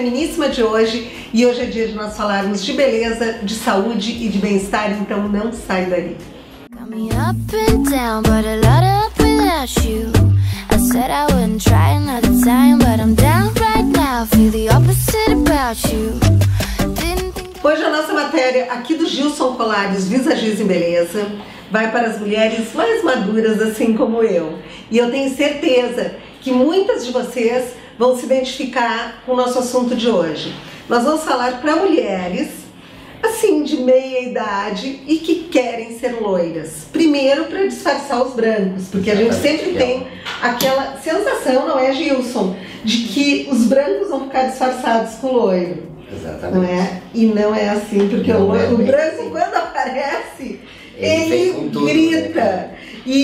Feminíssima de hoje e hoje é dia de nós falarmos de beleza, de saúde e de bem-estar, então não sai daí. Hoje a nossa matéria aqui do Gilson Colares, Visagismo e Beleza, vai para as mulheres mais maduras assim como eu. E eu tenho certeza que muitas de vocês vão se identificar com o nosso assunto de hoje. Nós vamos falar para mulheres, assim, de meia idade e que querem ser loiras. Primeiro, para disfarçar os brancos, porque a gente sempre tem aquela sensação, não é, Gilson, de que os brancos vão ficar disfarçados com loiro. Exatamente. Não é? E não é assim, porque o branco, quando aparece, ele grita. Né?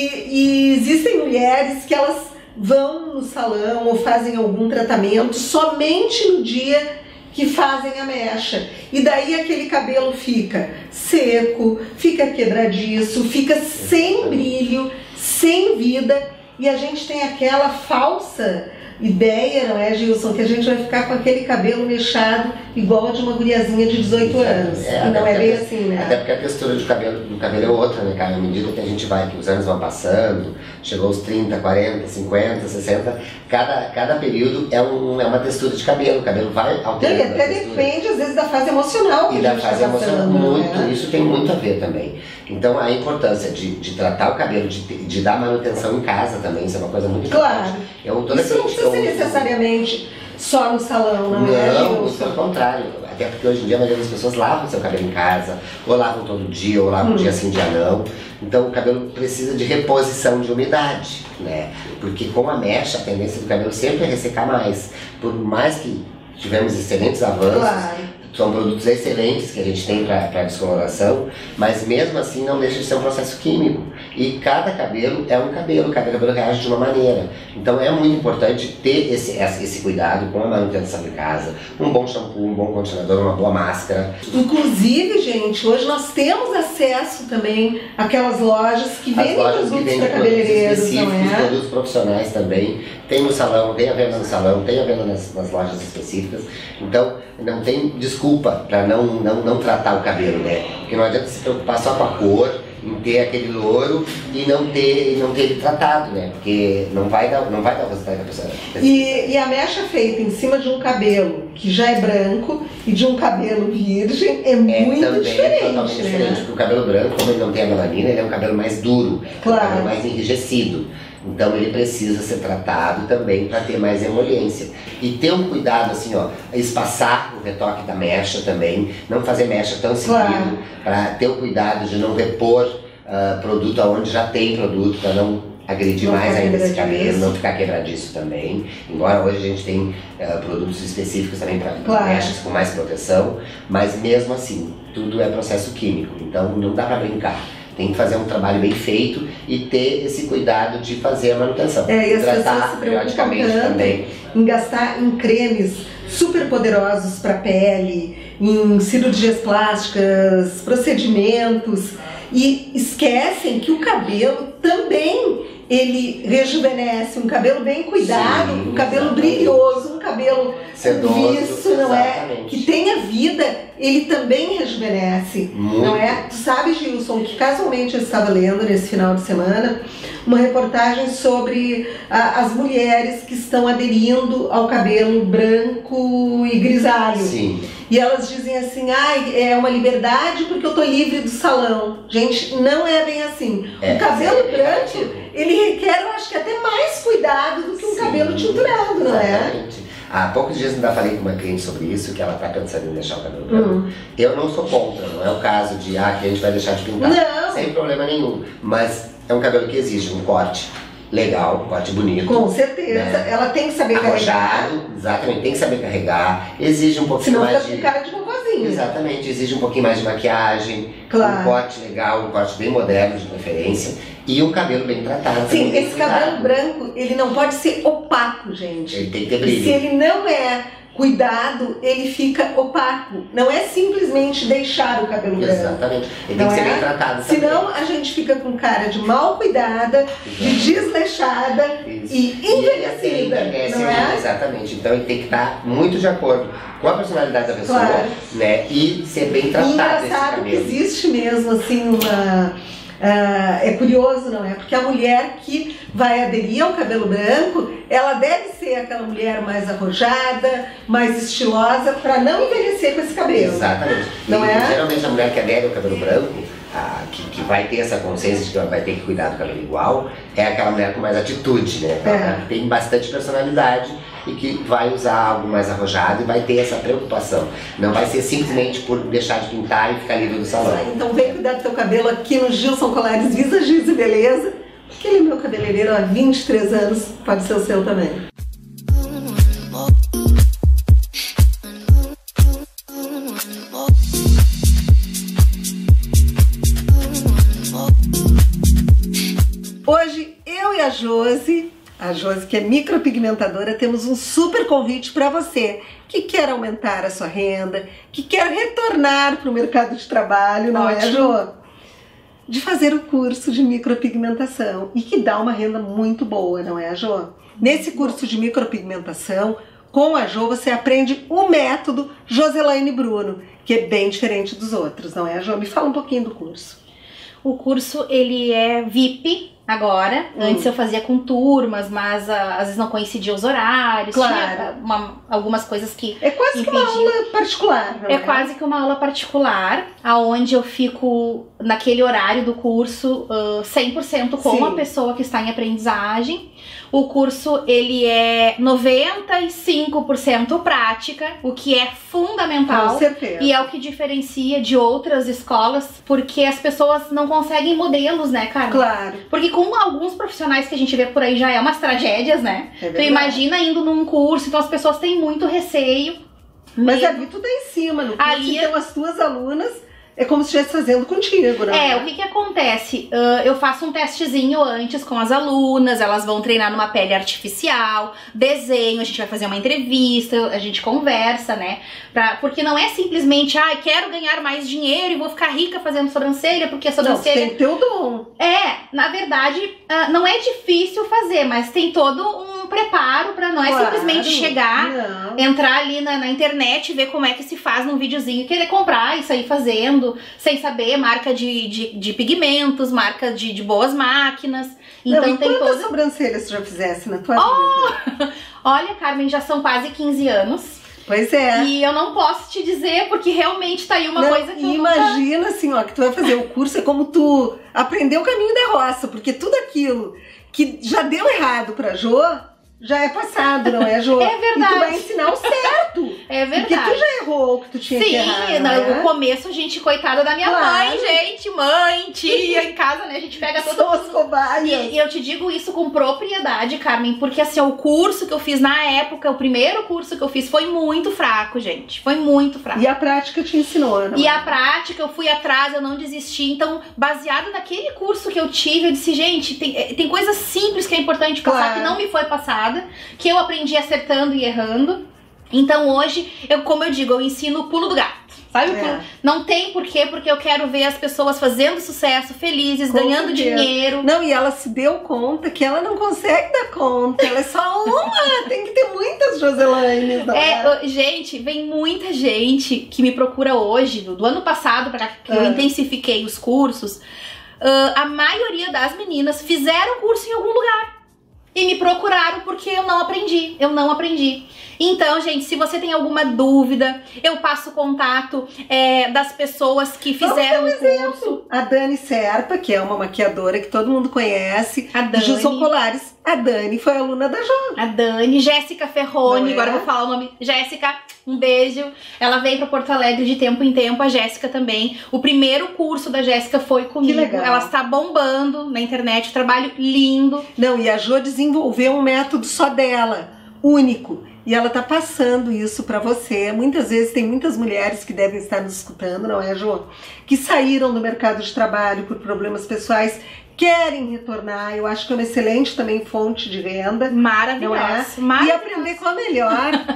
E existem mulheres que elas vão no salão ou fazem algum tratamento somente no dia que fazem a mecha. E daí aquele cabelo fica seco, fica quebradiço, fica sem brilho, sem vida. E a gente tem aquela falsa ideia, não é, Gilson, que a gente vai ficar com aquele cabelo mechado igual a de uma guriazinha de 18 anos. E não é bem assim, né? Até porque a textura do cabelo é outra, né, cara? À medida que a gente vai, que os anos vão passando, chegou aos 30, 40, 50, 60, cada período é uma textura de cabelo. O cabelo vai alterando. E até depende, às vezes, da fase emocional que e a da gente fase tá emocional, passando, muito, né? Isso tem muito a ver também. Então a importância de tratar o cabelo, de dar manutenção em casa também, isso é uma coisa muito Claro. importante. Isso não precisa ser necessariamente só no salão, não é? Não, muito pelo contrário. Até porque hoje em dia a maioria das pessoas lavam seu cabelo em casa, ou lavam todo dia, ou lavam dia sim, dia não. Então o cabelo precisa de reposição de umidade, né? Porque com a mecha, a tendência do cabelo sempre é ressecar mais. Por mais que tivemos excelentes avanços, Claro. São produtos excelentes que a gente tem para descoloração, mas mesmo assim não deixa de ser um processo químico. E cada cabelo é um cabelo, cada cabelo reage de uma maneira. Então é muito importante ter esse cuidado com a manutenção de casa, um bom shampoo, um bom condicionador, uma boa máscara. Inclusive, gente, hoje nós temos acesso também àquelas lojas que vendem produtos para cabeleireiros, não é? Produtos profissionais também. Tem no salão, tem a venda no salão, tem a venda nas lojas específicas. Então não tem desculpa para não tratar o cabelo, né? Porque não adianta se preocupar só com a cor, em ter aquele louro e não ter ele tratado, né? Porque não vai dar o resultado da pessoa. E a mecha feita em cima de um cabelo que já é branco e de um cabelo virgem é muito também diferente, totalmente diferente, porque o cabelo branco, como ele não tem a melanina, ele é um cabelo mais duro, claro. Um cabelo mais enrijecido. Então ele precisa ser tratado também para ter mais emoliência. E ter um cuidado assim, ó, espaçar o retoque da mecha também, não fazer mecha tão seguido, claro. Para ter o cuidado de não repor produto aonde já tem produto, para não agredir mais ainda esse cabelo, não ficar quebradiço também. Embora hoje a gente tem produtos específicos também para mechas com mais proteção, mas mesmo assim, tudo é processo químico, então não dá para brincar. Tem que fazer um trabalho bem feito e ter esse cuidado de fazer a manutenção. E as pessoas se preocupam também em gastar em cremes super poderosos para a pele, em cirurgias plásticas, procedimentos, e esquecem que o cabelo também ele rejuvenesce, um cabelo bem cuidado, um cabelo brilhoso, um cabelo viço, não é? Que tenha vida, ele também rejuvenesce, não é? Tu sabe, Gilson, que casualmente eu estava lendo nesse final de semana uma reportagem sobre as mulheres que estão aderindo ao cabelo branco e grisalho. Sim. E elas dizem assim, é uma liberdade porque eu tô livre do salão. Gente, não é bem assim. O cabelo branco, ele requer, eu acho que até mais cuidado do que um cabelo tinturado, não é? Há poucos dias ainda falei com uma cliente sobre isso, que ela está pensando em deixar o cabelo branco. Eu não sou contra, não é o caso de que a gente vai deixar de pintar. Não. Sem problema nenhum. Mas é um cabelo que exige um corte legal, um corte bonito. Com certeza. Né? Ela tem que saber carregar. Exatamente, tem que saber carregar. Exige um pouquinho mais de... cara de vovozinha. Exatamente, exige um pouquinho mais de maquiagem. Claro. Um corte legal, um corte bem moderno de preferência. E um cabelo bem tratado. Sim, esse cabelo branco, ele não pode ser opaco, gente. Ele tem que ter brilho. Se ele não é cuidado, ele fica opaco. Não é simplesmente deixar o cabelo branco. Exatamente. Ele tem que ser bem tratado também. Senão a gente fica com cara de mal cuidada, de desleixada e envelhecida. Não é? Exatamente. Então ele tem que estar muito de acordo com a personalidade da pessoa, né? E ser bem tratado. E engraçado que existe mesmo assim uma... é curioso, não é? Porque a mulher que vai aderir ao cabelo branco, ela deve ser aquela mulher mais arrojada, mais estilosa, para não envelhecer com esse cabelo. Exatamente. Não é? Geralmente a mulher que adere ao cabelo branco, que vai ter essa consciência de que ela vai ter que cuidar do cabelo igual, é aquela mulher com mais atitude, né? Aquela que tem bastante personalidade e que vai usar algo mais arrojado e vai ter essa preocupação. Não vai ser simplesmente por deixar de pintar e ficar livre do salão. Então vem cuidar do teu cabelo aqui no Gilson Colares Visagismo e Beleza. Aquele meu cabeleireiro há 23 anos, pode ser o seu também. Hoje eu e a Josi que é micropigmentadora, temos um super convite para você que quer aumentar a sua renda, que quer retornar para o mercado de trabalho, não é, Jô? De fazer o curso de micropigmentação e que dá uma renda muito boa, não é, Jô? Nesse curso de micropigmentação, com a Jô, você aprende o método Joselaine Bruno, que é bem diferente dos outros, não é, Jô? Me fala um pouquinho do curso. O curso, ele é VIP agora. Antes eu fazia com turmas, mas às vezes não coincidia os horários. Claro. Tinha algumas coisas que é quase que uma aula particular, não é? É quase que uma aula particular, aonde eu fico naquele horário do curso 100% com a pessoa que está em aprendizagem. O curso, ele é 95% prática, o que é fundamental. Com certeza. E é o que diferencia de outras escolas, porque as pessoas não conseguem modelos, né, Carmen? Claro. Porque com alguns profissionais que a gente vê por aí já é umas tragédias, né? É tu imagina indo num curso, então as pessoas têm muito receio. Mas ali tu tá em cima, no curso, ali então as tuas alunas... É como se estivesse fazendo contigo, né? O que acontece? Eu faço um testezinho antes com as alunas, elas vão treinar numa pele artificial, desenho, a gente vai fazer uma entrevista, a gente conversa, né? Porque não é simplesmente, quero ganhar mais dinheiro e vou ficar rica fazendo sobrancelha, porque a sobrancelha... Não, tem que ter o dom. Na verdade, não é difícil fazer, mas tem todo um preparo pra não é simplesmente chegar, entrar ali na internet e ver como é que se faz num videozinho e querer comprar e sair fazendo, sem saber marca de pigmentos, marca de boas máquinas. Então tem quantas sobrancelhas tu já fizesse na tua vida? Olha, Carmen, já são quase 15 anos. Pois é. E eu não posso te dizer, porque realmente tá aí uma coisa que eu imagina assim, ó, que tu vai fazer o curso, é como tu aprender o caminho da roça, porque tudo aquilo que já deu errado pra Jô, já é passado, não é, Jô? É verdade. E tu vai ensinar o certo. É verdade. Porque tu já errou o que tu tinha que errar. Sim, no começo a gente, coitada da minha mãe, gente, mãe, tia, em casa, né, a gente pega todo mundo. As cobaias. E eu te digo isso com propriedade, Carmen, porque assim, o curso que eu fiz na época, o primeiro curso que eu fiz foi muito fraco, gente, foi muito fraco. E a prática te ensinou, não? E a prática, eu fui atrás, eu não desisti, então, baseado naquele curso que eu tive, eu disse, gente, tem coisas simples que é importante passar, que não me foi passada, que eu aprendi acertando e errando. Então hoje, como eu digo, eu ensino o pulo do gato. Sabe? Não tem porquê, porque eu quero ver as pessoas fazendo sucesso, felizes, ganhando dinheiro. Não, e ela se deu conta que ela não consegue dar conta. Ela é só uma, tem que ter muitas Joselaines. Gente, vem muita gente que me procura hoje, do ano passado para que eu intensifiquei os cursos. A maioria das meninas fizeram curso em algum lugar. E me procuraram porque eu não aprendi. Então, gente, se você tem alguma dúvida, eu passo o contato das pessoas que fizeram o curso. A Dani Serpa, que é uma maquiadora que todo mundo conhece. A Dani. Gilson Colares. A Dani foi aluna da Jô. A Dani. Jéssica Ferroni, agora eu vou falar o nome. Jéssica, um beijo. Ela veio para Porto Alegre de tempo em tempo, a Jéssica também. O primeiro curso da Jéssica foi comigo. Que legal. Ela está bombando na internet, trabalho lindo. Não, e a Jô desenvolveu um método só dela, único. E ela tá passando isso pra você. Muitas vezes tem muitas mulheres que devem estar nos escutando, não é, Jô? Que saíram do mercado de trabalho por problemas pessoais, querem retornar. Eu acho que é uma excelente também fonte de renda. Maravilhosa. E aprender com a melhor.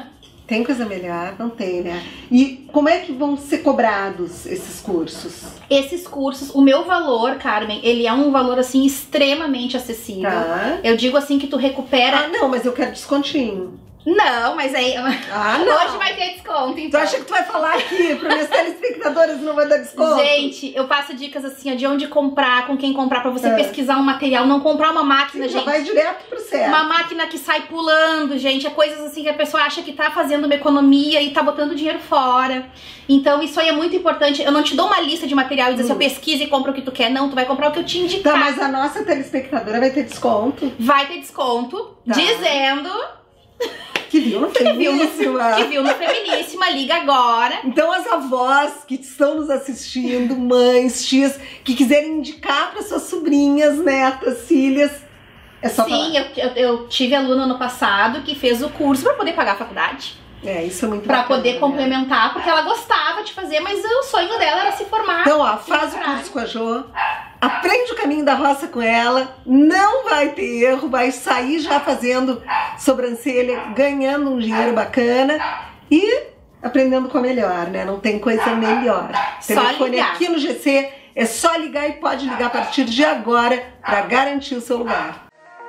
Tem coisa melhor? Não tem, né? E como é que vão ser cobrados esses cursos? Esses cursos, o meu valor, Carmen, ele é um valor, assim, extremamente acessível. Tá. Eu digo, assim, que tu recupera... Ah, não, mas eu quero descontinho. Não, mas aí... Ah, não. Hoje vai ter desconto, Tu então. acha que tu vai falar aqui para meus telespectadores não vai dar desconto? Gente, eu passo dicas assim, ó, de onde comprar, com quem comprar, pra você pesquisar um material, não comprar uma máquina, Sim, gente. já vai direto pro certo. Uma máquina que sai pulando, gente. É coisas assim que a pessoa acha que tá fazendo uma economia e tá botando dinheiro fora. Então isso aí é muito importante. Eu não te dou uma lista de material e dizer assim, eu pesquisa e compra o que tu quer. Não, tu vai comprar o que eu te indicar. Tá, mas a nossa telespectadora vai ter desconto. Vai ter desconto, Tá. dizendo Que viu no Feminíssima. que viu no Feminíssima, liga agora. Então as avós que estão nos assistindo, mães, tias, que quiserem indicar para suas sobrinhas, netas, filhas, é só Sim, falar. eu tive aluna no passado que fez o curso pra poder pagar a faculdade. É, isso é muito Pra bacana, poder né? complementar, porque ela gostava de fazer, mas o sonho dela era se formar. Então, ó, faz o curso com a Jo, aprende o caminho da roça com ela, não vai ter erro, vai sair já fazendo sobrancelha, ganhando um dinheiro bacana e aprendendo com a melhor, né? Não tem coisa melhor. Só Telefone ligar. aqui no GC, é só ligar e pode ligar a partir de agora para garantir o seu lugar.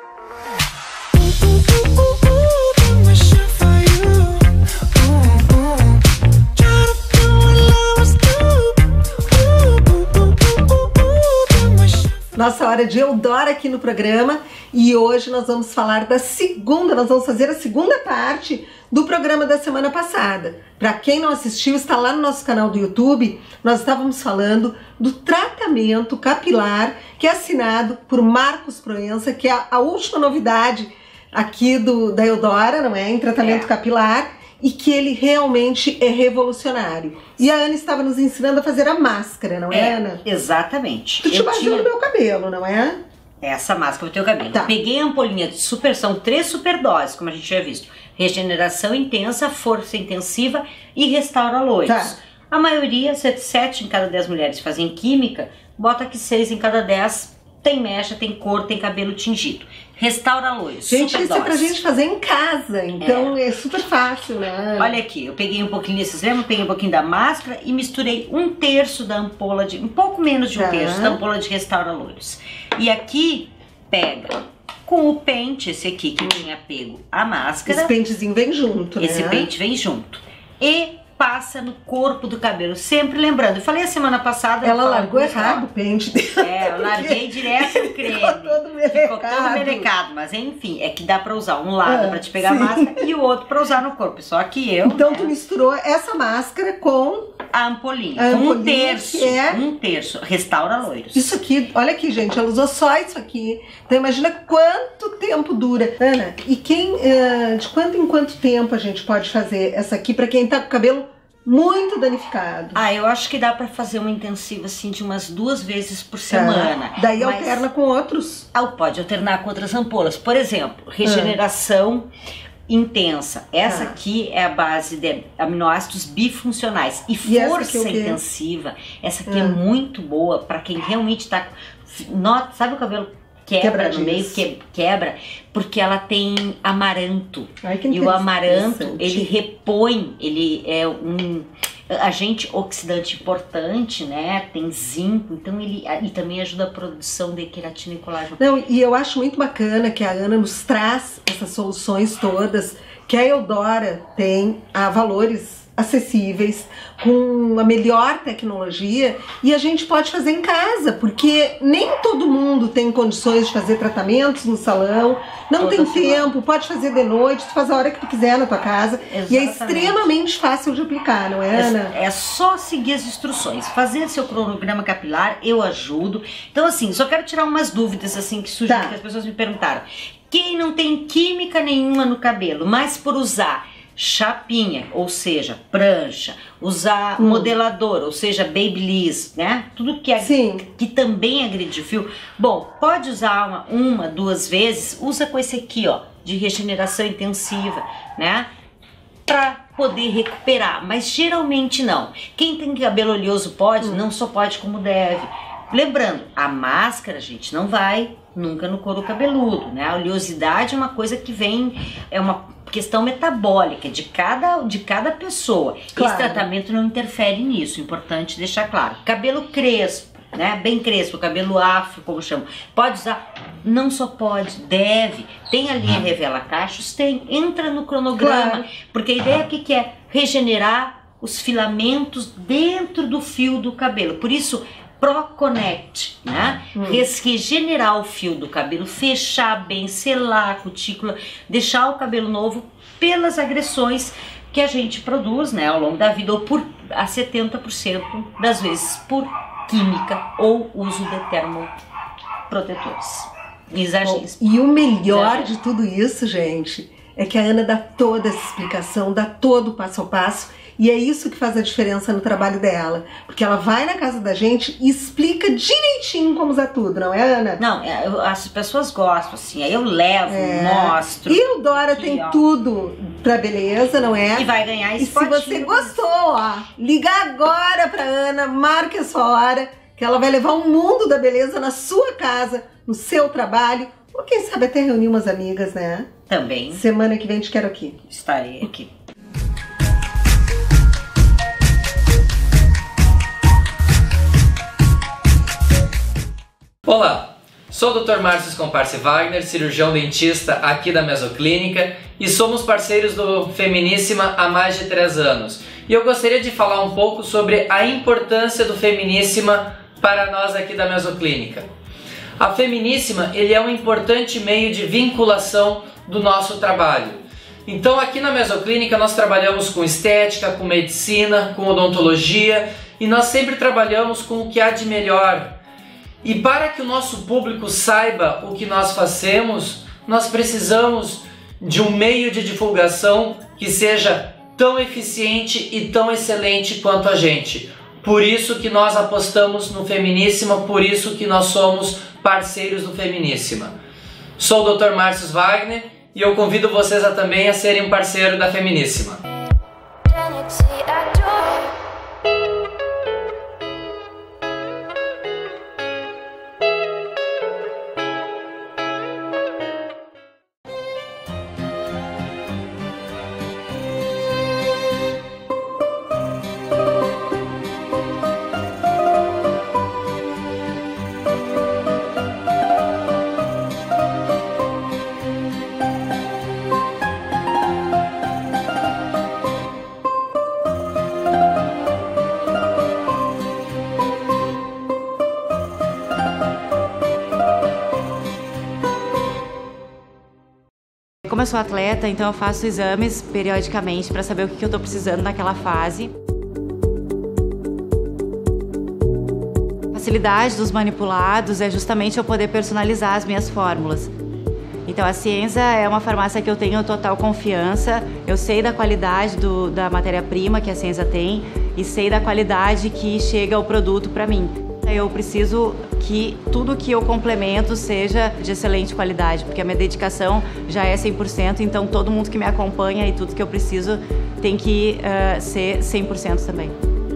Nossa hora de Eudora aqui no programa e hoje nós vamos falar nós vamos fazer a segunda parte do programa da semana passada. Para quem não assistiu, está lá no nosso canal do YouTube, nós estávamos falando do tratamento capilar que é assinado por Marcos Proença, que é a última novidade aqui da Eudora, não é? Em tratamento capilar. E que ele realmente é revolucionário. E a Ana estava nos ensinando a fazer a máscara, não é, Ana? Exatamente. Tu te baseou no meu cabelo, não é? Essa máscara pro teu cabelo. Tá. Peguei a ampolinha de são 3 superdoses, como a gente já visto. Regeneração intensa, força intensiva e restaura loiros. Tá. A maioria, 7 em cada 10 mulheres fazem química, bota que 6 em cada 10 tem mecha, tem cor, tem cabelo tingido. Restaura loiros. Gente, isso é superdose. pra gente fazer em casa, então é super fácil, né? Olha aqui, eu peguei um pouquinho desses lembra? Peguei um pouquinho da máscara e misturei 1/3 da ampola um pouco menos de 1/3 da ampola de restaura loiros. E aqui pega com o pente, esse aqui que tinha pego a máscara. Esse pentezinho vem junto, né? Esse pente vem junto. E passa no corpo do cabelo, sempre lembrando. Eu falei a semana passada... Ela largou errado o pente dela. É, eu larguei direto no creme. Ficou todo melecado. Ficou todo melecado, mas enfim, é que dá pra usar um lado pra te pegar sim. a máscara e o outro pra usar no corpo. Só que eu... Então né, tu misturou essa máscara com a ampolinha. A Com ampolinha, que é- 1/3. Restaura loiros. isso aqui. Olha aqui, gente, ela usou só isso aqui. Então imagina quanto tempo dura. Ana, e de quanto em quanto tempo a gente pode fazer essa aqui pra quem tá com o cabelo muito danificado? Ah, eu acho que dá pra fazer uma intensiva assim de umas 2 vezes por semana. Daí Mas- alterna com outros. Pode alternar com outras ampolas. Por exemplo, regeneração intensa. Essa aqui é a base de aminoácidos bifuncionais. E E essa força aqui é o quê? intensiva. Essa aqui é muito boa pra quem realmente tá... Sabe o cabelo quebra no meio? Quebra porque ela tem amaranto. Ai, que E o amaranto, interessante. ele repõe, ele é um agente oxidante importante, né? Tem zinco, então ele também ajuda a produção de queratina e colágeno. Não, e eu acho muito bacana que a Ana nos traz essas soluções todas, que a Eudora tem a valores acessíveis, com a melhor tecnologia, e a gente pode fazer em casa, porque nem todo mundo tem condições de fazer tratamentos no salão, não Toda tem semana. tempo, pode fazer de noite, tu faz a hora que tu quiser na tua casa, e é Exatamente. extremamente fácil de aplicar, não é, Ana? É só seguir as instruções, fazer seu cronograma capilar, eu ajudo. Então assim, só quero tirar umas dúvidas assim que surgiram, Tá. que as pessoas me perguntaram. Quem não tem química nenhuma no cabelo, mas por usar chapinha, ou seja, prancha, usar modelador, ou seja, babyliss, né? Tudo que Sim. que também agride o fio. Bom, pode usar uma, 2 vezes, usa com esse aqui, ó, de regeneração intensiva, né? Pra poder recuperar, mas geralmente não. Quem tem cabelo oleoso pode, não só pode como deve. Lembrando, a máscara, gente, não vai nunca no couro cabeludo, né? A oleosidade é uma coisa que vem, é uma questão metabólica de cada pessoa. Claro. Esse tratamento não interfere nisso, importante deixar claro. Cabelo crespo, né? Bem crespo, cabelo afro, como chamam. Pode usar? Não só pode, deve. Tem a linha Revela Cachos? Tem. Entra no cronograma. Claro. Porque a ideia que é regenerar os filamentos dentro do fio do cabelo. Por isso, ProConnect, né? Regenerar o fio do cabelo, fechar bem, selar a cutícula, deixar o cabelo novo pelas agressões que a gente produz, né, ao longo da vida, ou a 70% das vezes por química ou uso de termoprotetores. Exageros. E o melhor de tudo isso, gente, é que a Ana dá toda essa explicação, dá todo o passo a passo. E é isso que faz a diferença no trabalho dela. Porque ela vai na casa da gente e explica direitinho como usar tudo, não é, Ana? Não, as pessoas gostam, assim. Aí eu levo, mostro. E o Dora aqui, tem ó, tudo pra beleza, não é? E vai ganhar E se você gostou, ó, liga agora pra Ana, marque a sua hora, que ela vai levar um mundo da beleza na sua casa, no seu trabalho. Ou quem sabe até reunir umas amigas, né? Também. Semana que vem te quero aqui. Estarei aqui. Olá, sou o Dr. Márcio Scomparse Wagner, cirurgião dentista aqui da Mesoclínica e somos parceiros do Feminíssima há mais de 3 anos. E eu gostaria de falar um pouco sobre a importância do Feminíssima para nós aqui da Mesoclínica. A Feminíssima ele é um importante meio de vinculação do nosso trabalho. Então aqui na Mesoclínica nós trabalhamos com estética, com medicina, com odontologia e nós sempre trabalhamos com o que há de melhor. E para que o nosso público saiba o que nós fazemos, nós precisamos de um meio de divulgação que seja tão eficiente e tão excelente quanto a gente. Por isso que nós apostamos no Feminíssima, por isso que nós somos parceiros do Feminíssima. Sou o Dr. Márcio Wagner e eu convido vocês também a serem um parceiro da Feminíssima. Como eu sou atleta, então eu faço exames periodicamente para saber o que eu estou precisando naquela fase. A facilidade dos manipulados é justamente eu poder personalizar as minhas fórmulas. Então a Cienza é uma farmácia que eu tenho total confiança, eu sei da qualidade da matéria-prima que a Cienza tem e sei da qualidade que chega o produto para mim. Eu preciso que tudo que eu complemento seja de excelente qualidade, porque a minha dedicação já é 100%, então todo mundo que me acompanha e tudo que eu preciso tem que ser 100% também.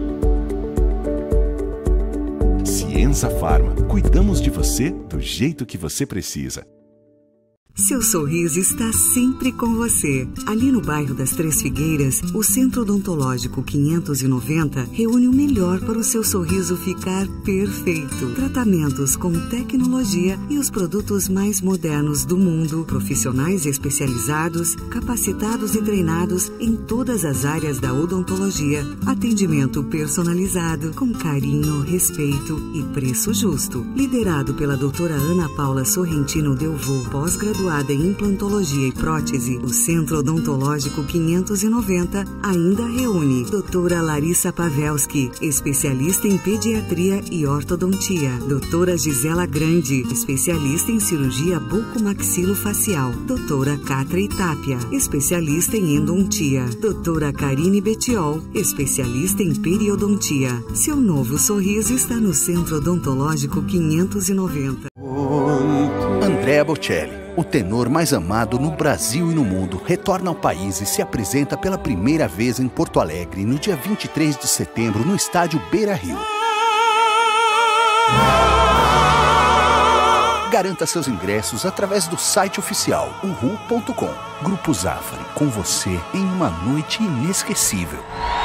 Cienza Pharma. Cuidamos de você do jeito que você precisa. Seu sorriso está sempre com você. Ali no bairro das Três Figueiras, o Centro Odontológico 590 reúne o melhor para o seu sorriso ficar perfeito. Tratamentos com tecnologia e os produtos mais modernos do mundo. Profissionais especializados, capacitados e treinados em todas as áreas da odontologia. Atendimento personalizado, com carinho, respeito e preço justo. Liderado pela doutora Ana Paula Sorrentino Delvaux, pós-graduada em implantologia e prótese, o Centro Odontológico 590 ainda reúne doutora Larissa Pavelski, especialista em pediatria e ortodontia, doutora Gisela Grande, especialista em cirurgia bucomaxilofacial, doutora Catra Itápia, especialista em endontia, doutora Karine Betiol, especialista em periodontia. Seu novo sorriso está no Centro Odontológico 590. Andrea Bocelli, o tenor mais amado no Brasil e no mundo, retorna ao país e se apresenta pela primeira vez em Porto Alegre no dia 23 de setembro no estádio Beira-Rio. Garanta seus ingressos através do site oficial uhu.com. Grupo Zafari, com você em uma noite inesquecível.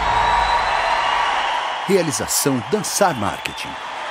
Realização Dançar Marketing.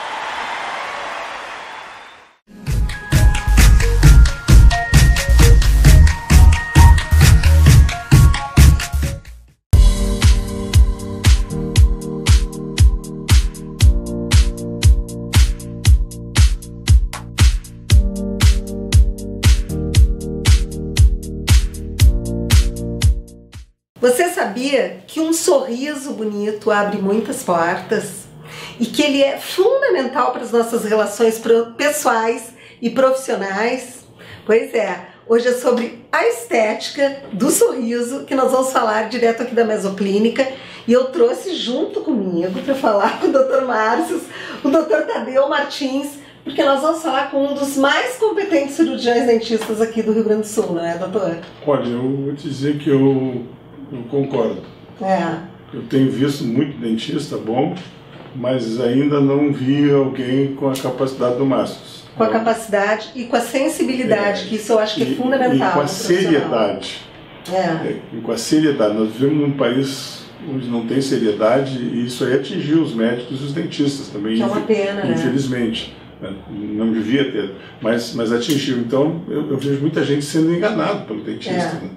Você sabia que um sorriso bonito abre muitas portas e que ele é fundamental para as nossas relações pessoais e profissionais? Pois é, hoje é sobre a estética do sorriso que nós vamos falar direto aqui da Mesoclínica, e eu trouxe junto comigo para falar com o Dr. Márcio, o Dr. Tadeu Martins, porque nós vamos falar com um dos mais competentes cirurgiões dentistas aqui do Rio Grande do Sul, não é, doutor? Olha, eu vou te dizer que eu concordo. Eu tenho visto muito dentista bom, mas ainda não vi alguém com a capacidade do Márcio. Com a capacidade e com a sensibilidade, que isso eu acho que é fundamental. E com a seriedade. E com a seriedade. Nós vivemos num país onde não tem seriedade, e isso aí atingiu os médicos e os dentistas também. Que é uma pena, infelizmente. Não devia ter, mas atingiu. Então eu vejo muita gente sendo enganado pelo dentista. Né?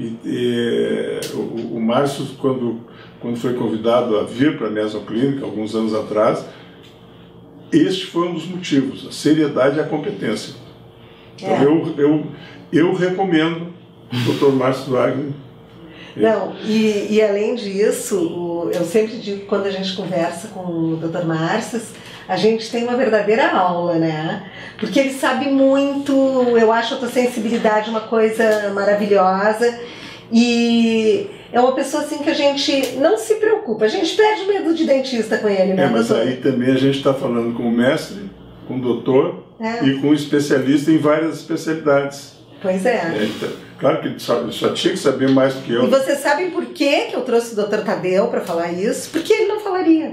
O Márcio, quando foi convidado a vir para a Mesoclínica, alguns anos atrás, este foi um dos motivos, a seriedade e a competência. Então eu recomendo o Dr. Márcio Wagner. Não, e além disso, eu sempre digo que quando a gente conversa com o Dr. Márcio, a gente tem uma verdadeira aula, né? Porque ele sabe muito, eu acho a tua sensibilidade uma coisa maravilhosa, e é uma pessoa assim que a gente não se preocupa, a gente perde medo de dentista com ele, né? Mas aí também a gente está falando com o mestre, com o doutor e com um especialista em várias especialidades. Pois é. Claro que só tinha que saber mais do que eu. E vocês sabem por que eu trouxe o Dr. Tadeu para falar isso? Porque ele não falaria.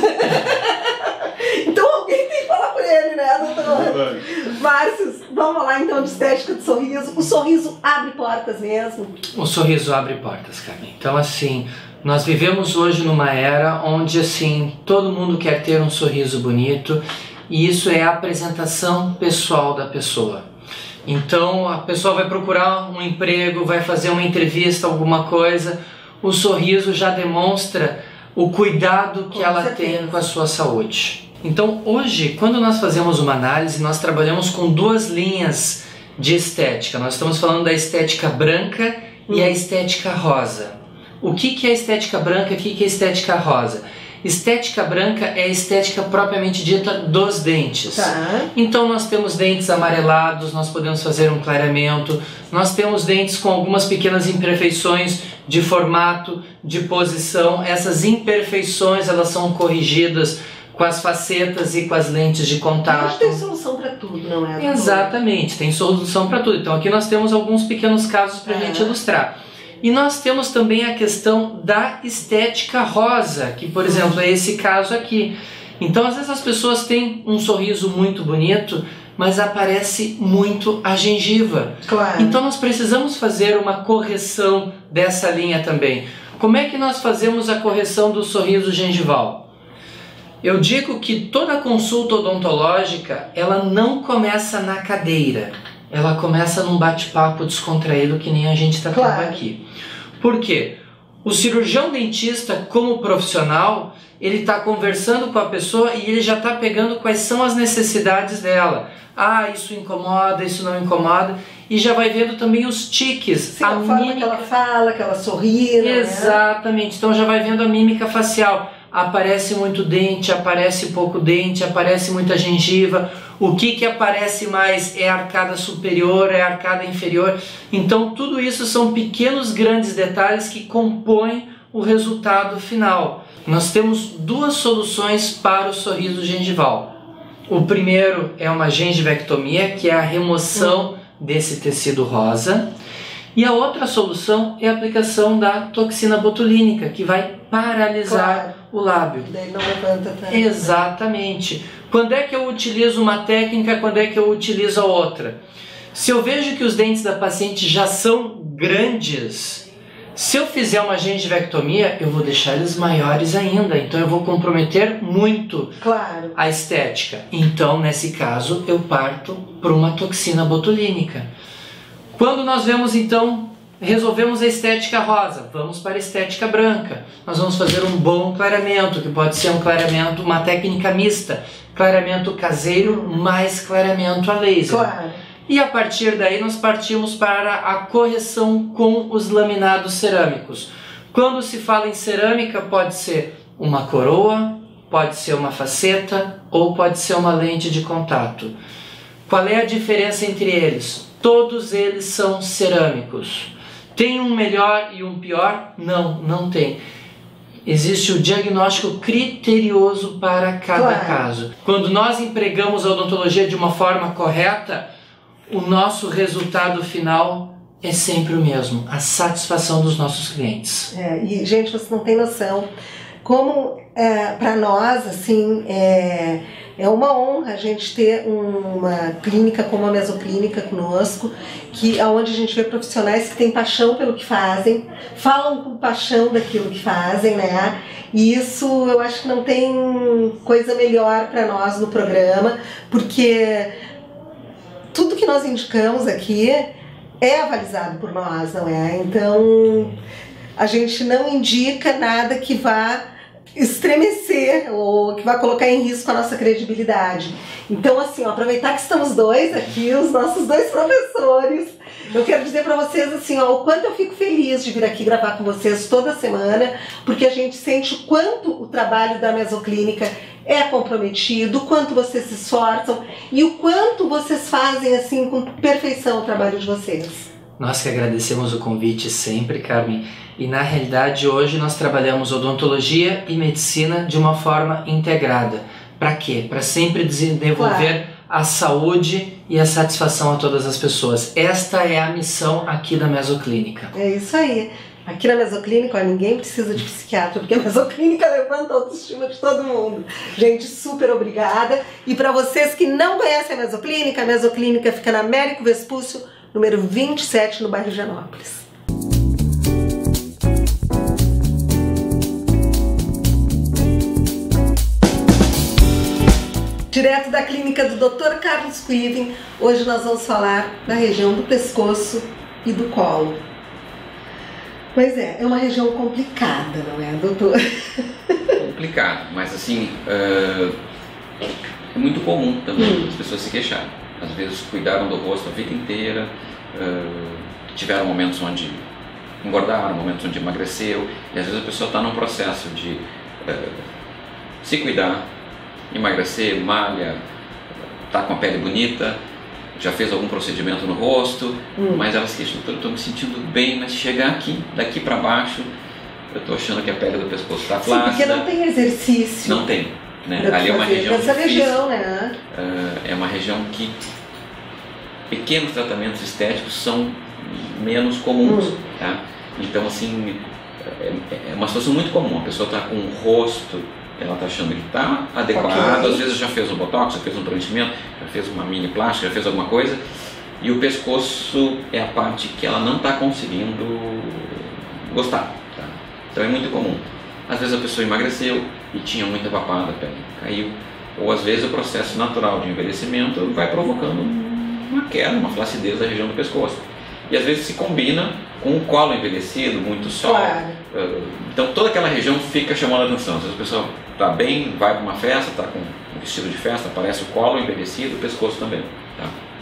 Então alguém tem que falar por ele, né, doutor? Márcio, vamos falar então de estética do sorriso. O sorriso abre portas mesmo? O sorriso abre portas, Carmen. Então, assim, nós vivemos hoje numa era onde, assim, todo mundo quer ter um sorriso bonito, e isso é a apresentação pessoal da pessoa. Então, a pessoa vai procurar um emprego, vai fazer uma entrevista, alguma coisa, o sorriso já demonstra o cuidado que ela tem com a sua saúde. Então, hoje, quando nós fazemos uma análise, nós trabalhamos com duas linhas de estética. Nós estamos falando da estética branca e a estética rosa. O que é a estética branca e o que é a estética rosa? Estética branca é a estética propriamente dita dos dentes. Então nós temos dentes amarelados, nós podemos fazer um clareamento, nós temos dentes com algumas pequenas imperfeições de formato, de posição. Essas imperfeições, elas são corrigidas com as facetas e com as lentes de contato. Mas tem solução para tudo, não é? Exatamente, tem solução para tudo. Então aqui nós temos alguns pequenos casos para a gente ilustrar. E nós temos também a questão da estética rosa, que, por exemplo, é esse caso aqui. Então, às vezes as pessoas têm um sorriso muito bonito, mas aparece muito a gengiva. Claro. Então, nós precisamos fazer uma correção dessa linha também. Como é que nós fazemos a correção do sorriso gengival? Eu digo que toda consulta odontológica, ela não começa na cadeira. Ela começa num bate-papo descontraído, que nem a gente está tendo aqui. Por quê? O cirurgião dentista, como profissional, ele está conversando com a pessoa e ele já está pegando quais são as necessidades dela. Ah, isso incomoda, isso não incomoda. E já vai vendo também os tiques. Sim, a forma que ela fala, que ela sorri. Exatamente. Então já vai vendo a mímica facial. Aparece muito dente, aparece pouco dente, aparece muita gengiva. O que aparece mais é a arcada superior, é a arcada inferior. Então tudo isso são pequenos grandes detalhes que compõem o resultado final. Nós temos duas soluções para o sorriso gengival. O primeiro é uma gengivectomia, que é a remoção desse tecido rosa. E a outra solução é a aplicação da toxina botulínica, que vai paralisar o lábio. Daí não levanta tanto. Exatamente. Quando é que eu utilizo uma técnica, quando é que eu utilizo a outra? Se eu vejo que os dentes da paciente já são grandes, se eu fizer uma gengivectomia, eu vou deixar eles maiores ainda, então eu vou comprometer muito a estética. Então, nesse caso, eu parto para uma toxina botulínica. Quando nós vemos, então, resolvemos a estética rosa, vamos para a estética branca. Nós vamos fazer um bom clareamento, que pode ser um clareamento, uma técnica mista, clareamento caseiro mais clareamento a laser. E a partir daí nós partimos para a correção com os laminados cerâmicos. Quando se fala em cerâmica, pode ser uma coroa, pode ser uma faceta ou pode ser uma lente de contato. Qual é a diferença entre eles? Todos eles são cerâmicos. Tem um melhor e um pior? Não, não tem. Existe o diagnóstico criterioso para cada caso. Quando nós empregamos a odontologia de uma forma correta, o nosso resultado final é sempre o mesmo, a satisfação dos nossos clientes. E gente, você não tem noção como para nós assim é uma honra a gente ter uma clínica como a Mesoclínica conosco, onde a gente vê profissionais que têm paixão pelo que fazem, falam com paixão daquilo que fazem, né? E isso eu acho que não tem coisa melhor para nós no programa, porque tudo que nós indicamos aqui é avalizado por nós, não é? Então, a gente não indica nada que vá estremecer ou que vá colocar em risco a nossa credibilidade. Então, assim, aproveitar que estamos dois aqui, os nossos dois professores, eu quero dizer para vocês, assim, o quanto eu fico feliz de vir aqui gravar com vocês toda semana, porque a gente sente o quanto o trabalho da Mesoclínica é comprometido, o quanto vocês se esforçam e o quanto vocês fazem assim com perfeição o trabalho de vocês. Nós que agradecemos o convite sempre, Carmen. E na realidade hoje nós trabalhamos odontologia e medicina de uma forma integrada. Para quê? Para sempre devolver a saúde e a satisfação a todas as pessoas. Esta é a missão aqui da Mesoclínica. É isso aí. Aqui na Mesoclínica, ninguém precisa de psiquiatra, porque a Mesoclínica levanta a autoestima de todo mundo. Gente, super obrigada. E para vocês que não conhecem a Mesoclínica fica na Américo Vespúcio, número 27, no bairro Higienópolis. Direto da clínica do Dr. Carlos Quiven, hoje nós vamos falar da região do pescoço e do colo. Pois é uma região complicada, não é, doutor? Complicado, mas assim, é muito comum também as pessoas se queixarem. Às vezes cuidaram do rosto a vida inteira, tiveram momentos onde engordaram, momentos onde emagreceu, e às vezes a pessoa está num processo de se cuidar, emagrecer, malha, tá com a pele bonita, já fez algum procedimento no rosto, mas ela se queixa, doutor, eu estou me sentindo bem, mas chegar aqui, daqui para baixo, eu estou achando que a pele do pescoço está flácida. Sim, porque não tem exercício. Não tem, né? Ali é uma região difícil. Região, né? É uma região que pequenos tratamentos estéticos são menos comuns, tá? Então, assim, é uma situação muito comum. A pessoa está com o rosto, ela está achando que está adequado, às vezes já fez um botox, já fez um preenchimento, já fez uma mini plástica, já fez alguma coisa, e o pescoço é a parte que ela não está conseguindo gostar, tá? Então é muito comum. Às vezes a pessoa emagreceu e tinha muita papada, a pele caiu, ou às vezes o processo natural de envelhecimento vai provocando uma queda, uma flacidez da região do pescoço. E às vezes se combina com o colo envelhecido, muito sol. Então toda aquela região fica chamando a atenção. Às vezes a pessoa está bem, vai para uma festa, está com um vestido de festa, aparece o colo envelhecido, o pescoço também. Tá?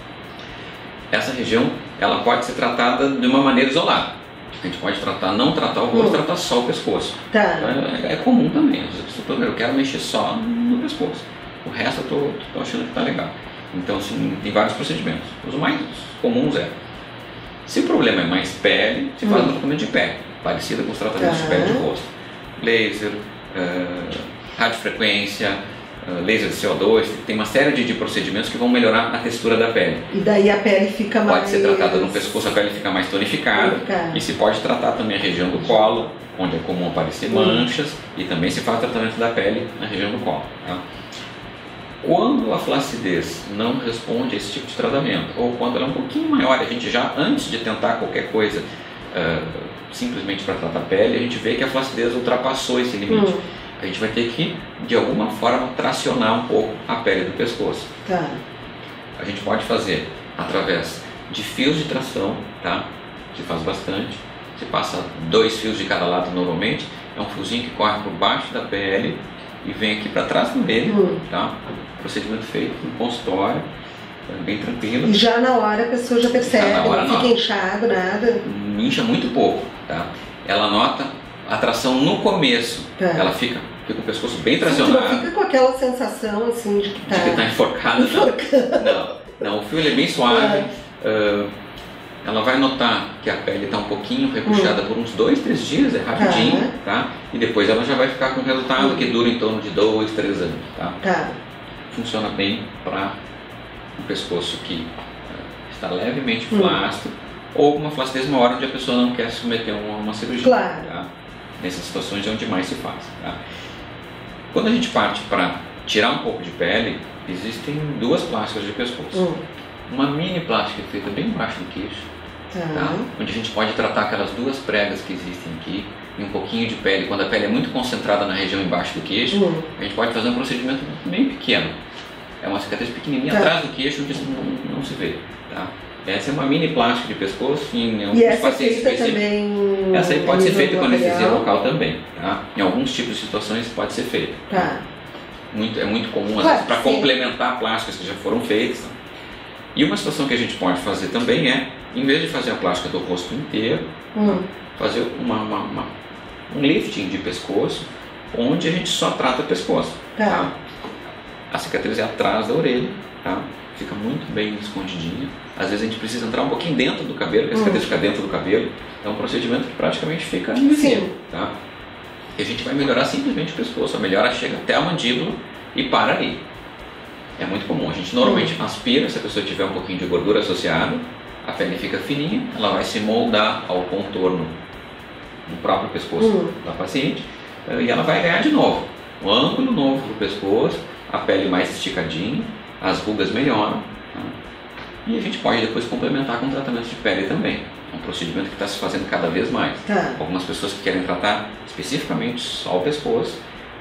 Essa região ela pode ser tratada de uma maneira isolada. A gente pode não tratar o rosto, tratar só o pescoço. Tá. É comum também. Às vezes a pessoa, eu quero mexer só no pescoço. O resto eu estou achando que está legal. Então assim, tem vários procedimentos. Os mais comuns se o problema é mais pele, se faz um tratamento de pele, parecido com os tratamentos de pele de rosto. Laser, radiofrequência, laser de CO2, tem uma série de procedimentos que vão melhorar a textura da pele. E daí a pele fica mais... Pode ser tratada no pescoço, a pele fica mais tonificada. E se pode tratar também a região do colo, onde é comum aparecer manchas, e também se faz tratamento da pele na região do colo. Tá? Quando a flacidez não responde a esse tipo de tratamento, ou quando ela é um pouquinho maior, a gente já, antes de tentar qualquer coisa, simplesmente para tratar a pele, a gente vê que a flacidez ultrapassou esse limite. A gente vai ter que, de alguma forma, tracionar um pouco a pele do pescoço. Tá. A gente pode fazer através de fios de tração, tá? Que faz bastante. Você passa 2 fios de cada lado normalmente. É um fiozinho que corre por baixo da pele e vem aqui para trás do orelho, tá? Procedimento feito no consultório, bem tranquilo. E já na hora a pessoa já percebe, não fica inchado, nada. Incha muito pouco, tá? Ela nota a tração no começo, ela fica com o pescoço bem tracionado. Não fica com aquela sensação assim de que tá enforcado. Não, o fio ele é bem suave. Ela vai notar que a pele está um pouquinho repuxada por uns 2, 3 dias, é rapidinho, tá? E depois ela já vai ficar com um resultado que dura em torno de 2, 3 anos, tá? Funciona bem para um pescoço que está levemente flácido ou uma flacidez maior onde a pessoa não quer se submeter a uma cirurgia. Tá? Nessas situações é onde mais se faz. Tá? Quando a gente parte para tirar um pouco de pele, existem 2 plásticas de pescoço. Uma mini plástica feita bem embaixo do queixo, tá? Onde a gente pode tratar aquelas 2 pregas que existem aqui e um pouquinho de pele. Quando a pele é muito concentrada na região embaixo do queixo, a gente pode fazer um procedimento bem pequeno. É uma cicatriz pequenininha atrás do queixo onde isso não se vê. Tá? Essa é uma mini plástica de pescoço em alguns pacientes específicos. Essa aí pode ser feita com anestesia local também. Tá? Em alguns tipos de situações pode ser feita. É muito comum, às vezes, para complementar plásticas que já foram feitas. Tá? E uma situação que a gente pode fazer também é, em vez de fazer a plástica do rosto inteiro, fazer um lifting de pescoço, onde a gente só trata o pescoço. Tá? A cicatriz é atrás da orelha, tá? Fica muito bem escondidinha. Às vezes a gente precisa entrar um pouquinho dentro do cabelo, porque a cicatriz fica dentro do cabelo. É um procedimento que praticamente fica invisível. Tá? E a gente vai melhorar simplesmente o pescoço. A melhora chega até a mandíbula e para ali. É muito comum. A gente normalmente aspira, se a pessoa tiver um pouquinho de gordura associada, a pele fica fininha, ela vai se moldar ao contorno do próprio pescoço da paciente e ela vai ganhar de novo um ângulo novo do pescoço, a pele mais esticadinha, as rugas melhoram, tá? E a gente pode depois complementar com tratamento de pele também. É um procedimento que está se fazendo cada vez mais. Algumas pessoas que querem tratar especificamente só o pescoço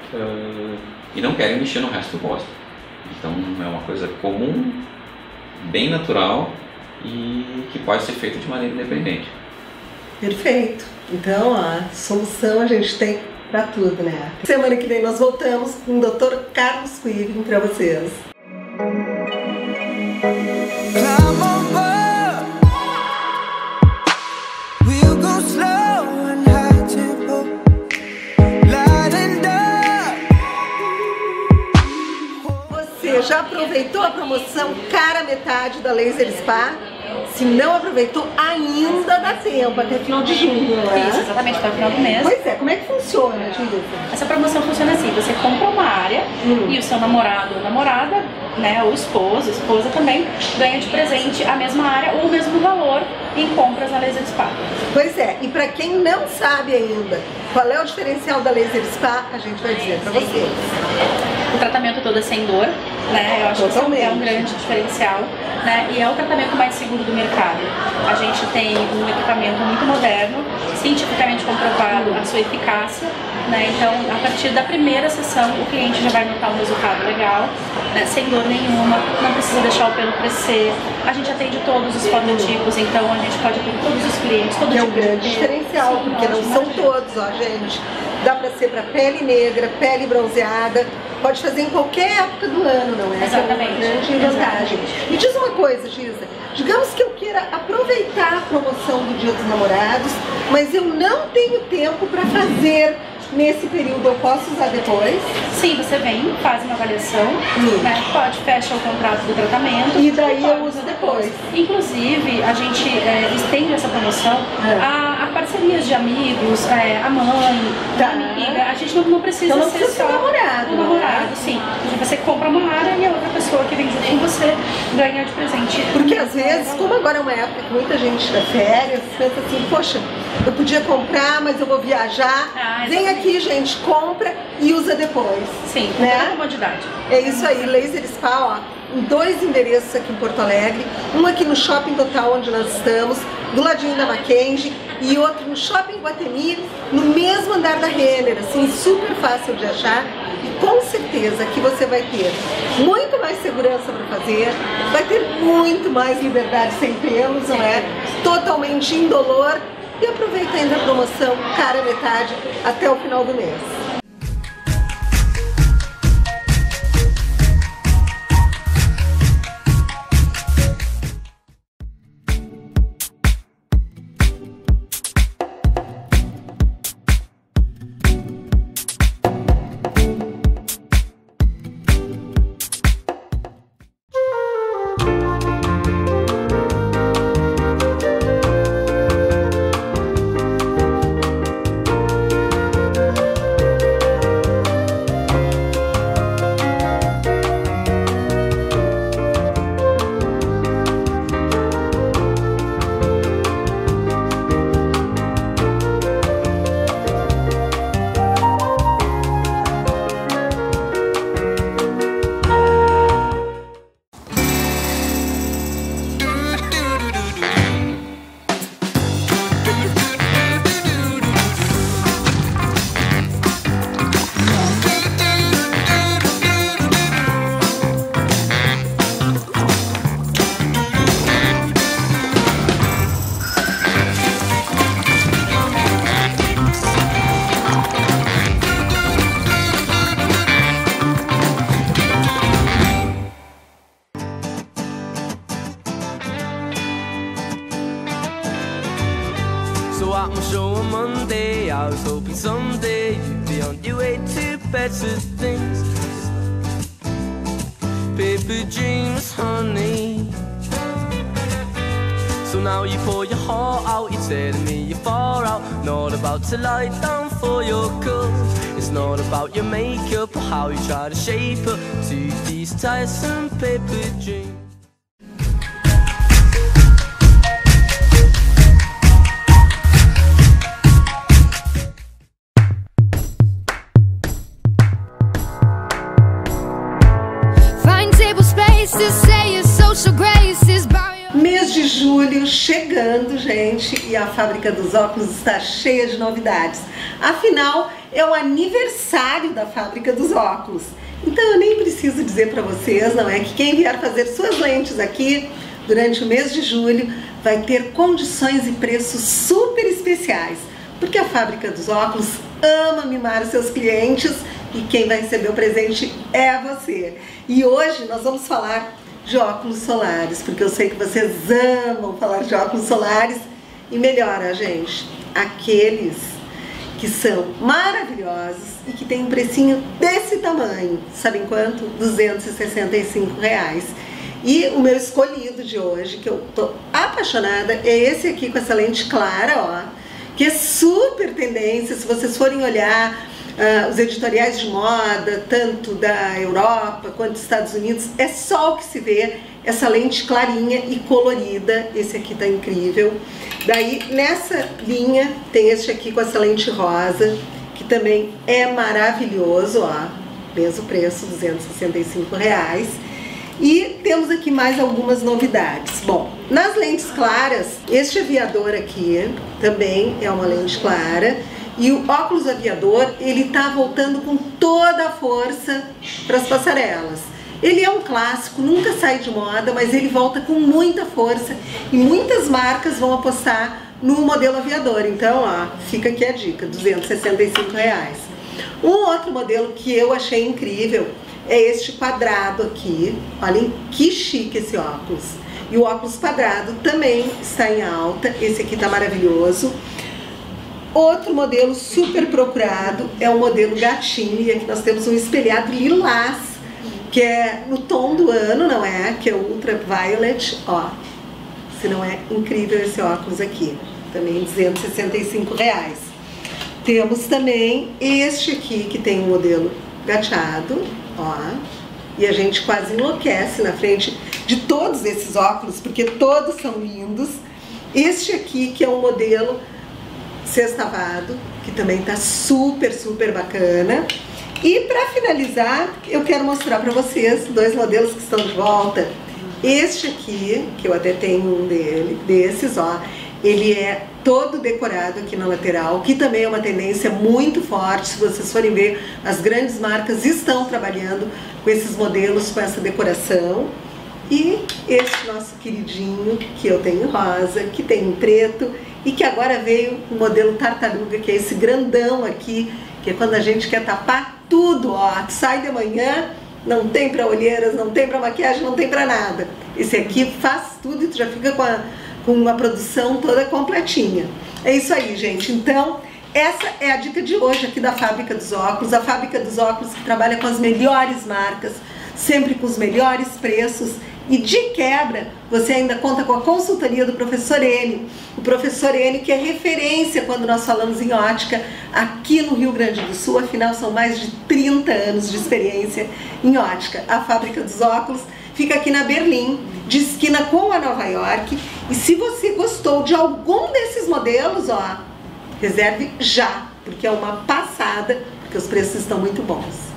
e não querem mexer no resto do rosto. Então é uma coisa comum, bem natural e que pode ser feita de maneira independente. Perfeito. Então a solução a gente tem para tudo, né? Semana que vem nós voltamos com o Dr. Carlos Quiring para vocês. Você já aproveitou a promoção cara metade da Laser Spa? Se não aproveitou, ainda dá tempo, até final de junho, né? Isso, exatamente, até o final do mês. Pois é, como é que funciona, Gilda? Essa promoção funciona assim, você compra uma área e o seu namorado ou namorada, né, ou esposa também, ganha de presente a mesma área ou o mesmo valor em compras na Laser Spa. Pois é, e para quem não sabe ainda qual é o diferencial da Laser Spa, a gente vai dizer para vocês. O tratamento todo é sem dor, né? Eu acho que é um grande diferencial, né? E é o tratamento mais seguro do mercado. A gente tem um equipamento muito moderno, cientificamente comprovado a sua eficácia, né? Então, a partir da primeira sessão, o cliente já vai notar um resultado legal, né? Sem dor nenhuma, não precisa deixar o pelo crescer. A gente atende todos os fenotipos, então a gente pode atender todos os clientes, todo tipo de pelo. É um grande diferencial, porque não são todos, ó, gente. Dá pra ser pra pele negra, pele bronzeada, pode fazer em qualquer época do ano, não é? Exatamente. É uma grande vantagem. Me diz uma coisa, Giza, digamos que eu queira aproveitar a promoção do Dia dos Namorados, mas eu não tenho tempo pra fazer nesse período, eu posso usar depois? Sim, você vem, faz uma avaliação, né? Pode fechar o contrato do tratamento. E daí eu uso depois. Inclusive, a gente estende essa promoção a parceria parcerias de amigos, a mãe, a amiga, a gente não precisa então não ser precisa só ser namorado. um namorado, sim. Você compra uma área e a outra pessoa que vem junto com você ganha de presente. Porque às vezes, como agora é uma época que muita gente tira férias, pensa assim, poxa, eu podia comprar, mas eu vou viajar. Vem aqui, gente, compra e usa depois. Sim, com né? toda a comodidade. É isso aí, Laser Spa, ó, em 2 endereços aqui em Porto Alegre, um aqui no Shopping Total, onde nós estamos, do ladinho da Mackenzie, e outro no Shopping Guatemi, no mesmo andar da Renner, assim, super fácil de achar, e com certeza que você vai ter muito mais segurança para fazer, vai ter muito mais liberdade sem pelos, não é? Totalmente indolor, e aproveita ainda a promoção cara metade até o final do mês. So at my show on Monday, I was hoping someday you'd be on your way to better things. Paper dreams, honey. So now you pour your heart out, you're telling me you're far out. Not about to lie down for your cause. It's not about your makeup or how you try to shape up to these tiresome paper dreams. Mês de julho chegando, gente, e a Fábrica dos Óculos está cheia de novidades. Afinal, é o aniversário da Fábrica dos Óculos. Então eu nem preciso dizer para vocês, não é, que quem vier fazer suas lentes aqui durante o mês de julho vai ter condições e preços super especiais. Porque a Fábrica dos Óculos ama mimar os seus clientes e quem vai receber o presente é você. E hoje nós vamos falar de óculos solares, porque eu sei que vocês amam falar de óculos solares. E melhor, gente, aqueles que são maravilhosos e que tem um precinho desse tamanho. Sabem quanto? R$265. E o meu escolhido de hoje, que eu tô apaixonada, é esse aqui com essa lente clara, ó, que é super tendência. Se vocês forem olhar os editoriais de moda, tanto da Europa quanto dos Estados Unidos, é só o que se vê, essa lente clarinha e colorida. Esse aqui tá incrível. Daí nessa linha tem este aqui com essa lente rosa, que também é maravilhoso, ó, mesmo preço, R$265. E temos aqui mais algumas novidades. Bom, nas lentes claras, este aviador aqui também é uma lente clara. E o óculos aviador, ele tá voltando com toda a força para as passarelas. Ele é um clássico, nunca sai de moda, mas ele volta com muita força e muitas marcas vão apostar no modelo aviador. Então, ó, fica aqui a dica, R$265. Um outro modelo que eu achei incrível é este quadrado aqui. Olhem que chique esse óculos. E o óculos quadrado também está em alta. Esse aqui tá maravilhoso. Outro modelo super procurado é o modelo gatinho, e aqui nós temos um espelhado lilás, que é no tom do ano, não é? Que é o Ultraviolet, ó. Se não é incrível esse óculos aqui. também R$265. Temos também este aqui, que tem um modelo gateado, ó, e a gente quase enlouquece na frente de todos esses óculos, porque todos são lindos. Este aqui, que é um modelo sextavado, que também tá super, super bacana. E para finalizar, eu quero mostrar para vocês dois modelos que estão de volta. Este aqui, que eu até tenho um desses, ó, ele é todo decorado aqui na lateral, que também é uma tendência muito forte. Se vocês forem ver, as grandes marcas estão trabalhando com esses modelos, com essa decoração. E este nosso queridinho, que eu tenho rosa, que tem em preto, e que agora veio o modelo tartaruga, que é esse grandão aqui, que é quando a gente quer tapar tudo, ó, sai de manhã, não tem para olheiras, não tem para maquiagem, não tem para nada. Esse aqui faz tudo e tu já fica com uma produção toda completinha. É isso aí, gente. Então, essa é a dica de hoje aqui da Fábrica dos Óculos. A Fábrica dos Óculos que trabalha com as melhores marcas, sempre com os melhores preços. E de quebra, você ainda conta com a consultoria do professor N. O professor N, que é referência quando nós falamos em ótica aqui no Rio Grande do Sul. Afinal, são mais de 30 anos de experiência em ótica. A Fábrica dos Óculos fica aqui na Berlim, de esquina com a Nova York. E se você gostou de algum desses modelos, ó, reserve já, porque é uma passada, porque os preços estão muito bons.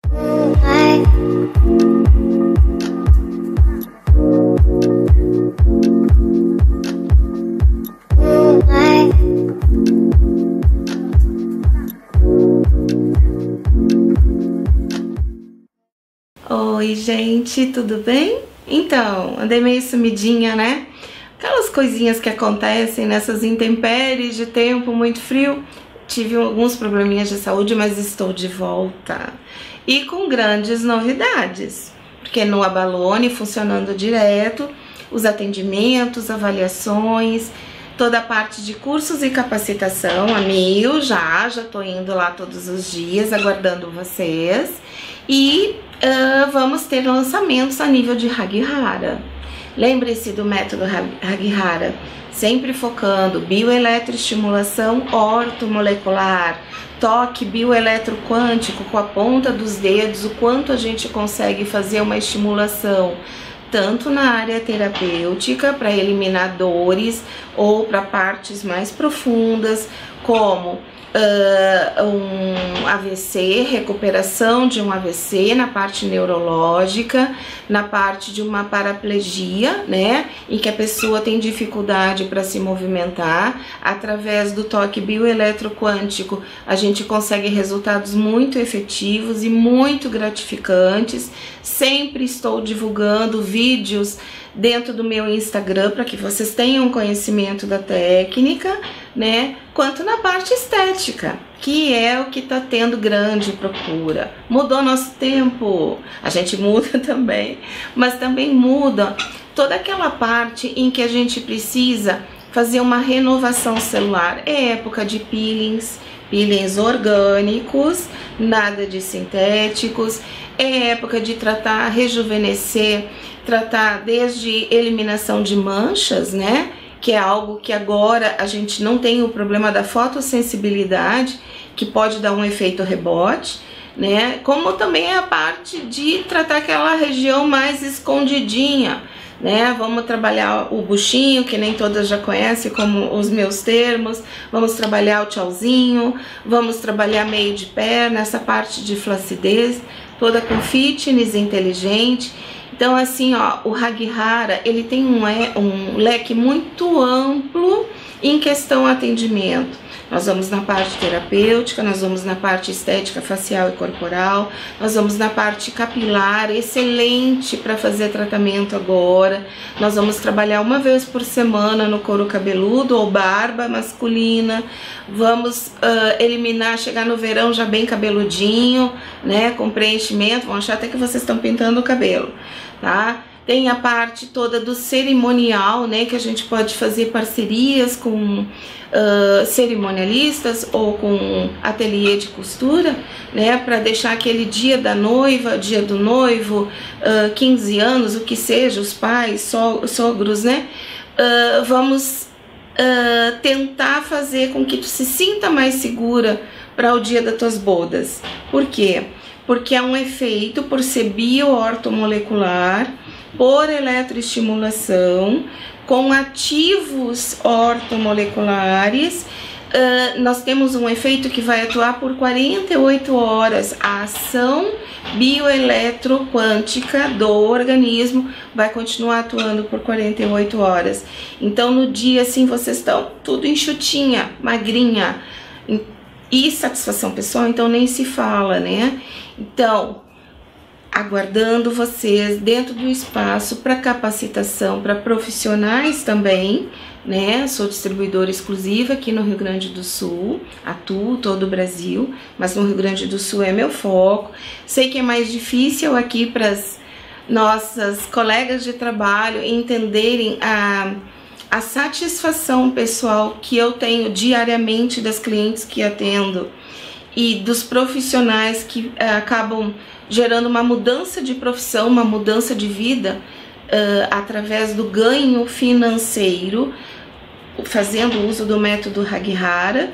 Oi, gente, tudo bem? Então, andei meio sumidinha, né? Aquelas coisinhas que acontecem nessas intempéries de tempo muito frio. Tive alguns probleminhas de saúde, mas estou de volta. E com grandes novidades. Porque no Abalone, funcionando direto, os atendimentos, avaliações, toda a parte de cursos e capacitação, a 1000 já tô indo lá todos os dias, aguardando vocês. E vamos ter lançamentos a nível de Hagihara. Lembre-se do método Hagihara, sempre focando bioeletroestimulação ortomolecular, toque bioeletroquântico com a ponta dos dedos, o quanto a gente consegue fazer uma estimulação tanto na área terapêutica para eliminar dores ou para partes mais profundas, como um AVC, recuperação de um AVC na parte neurológica, na parte de uma paraplegia, né, em que a pessoa tem dificuldade para se movimentar. Através do toque bioeletroquântico, a gente consegue resultados muito efetivos e muito gratificantes. Sempre estou divulgando vídeos dentro do meu Instagram para que vocês tenham conhecimento da técnica, né? Quanto na parte estética, que é o que está tendo grande procura. Mudou nosso tempo, a gente muda também, mas também muda toda aquela parte em que a gente precisa fazer uma renovação celular. É época de peelings orgânicos, nada de sintéticos. É época de tratar, rejuvenescer, tratar desde eliminação de manchas, né? Que é algo que agora a gente não tem o problema da fotossensibilidade, que pode dar um efeito rebote, né? Como também é a parte de tratar aquela região mais escondidinha, né? Vamos trabalhar o buchinho, que nem todas já conhecem como os meus termos, vamos trabalhar o tchauzinho, vamos trabalhar meio de perna, essa parte de flacidez, toda com fitness inteligente. Então, assim, ó, o Hagihara, ele tem um leque muito amplo em questão atendimento. Nós vamos na parte terapêutica, nós vamos na parte estética facial e corporal, nós vamos na parte capilar, excelente para fazer tratamento agora. Nós vamos trabalhar uma vez por semana no couro cabeludo ou barba masculina. Vamos eliminar, chegar no verão já bem cabeludinho, né, com preenchimento. Vão achar até que vocês estão pintando o cabelo, tá? Tem a parte toda do cerimonial, né, que a gente pode fazer parcerias com cerimonialistas ou com ateliê de costura, né, para deixar aquele dia da noiva, dia do noivo, 15 anos, o que seja, os pais, sogros, né, vamos tentar fazer com que tu se sinta mais segura para o dia das tuas bodas. Por quê? Porque é um efeito por ser bioortomolecular, por eletroestimulação, com ativos ortomoleculares. Nós temos um efeito que vai atuar por 48 horas. A ação bioeletroquântica do organismo vai continuar atuando por 48 horas. Então, no dia, assim, vocês estão tudo enxutinha, magrinha. E satisfação pessoal, então, nem se fala, né? Então, aguardando vocês dentro do espaço para capacitação para profissionais também, né? Sou distribuidora exclusiva aqui no Rio Grande do Sul, atuo todo o Brasil, mas no Rio Grande do Sul é meu foco. Sei que é mais difícil aqui para as nossas colegas de trabalho entenderem a satisfação pessoal que eu tenho diariamente das clientes que atendo e dos profissionais que acabam gerando uma mudança de profissão, uma mudança de vida através do ganho financeiro, fazendo uso do método Hagihara.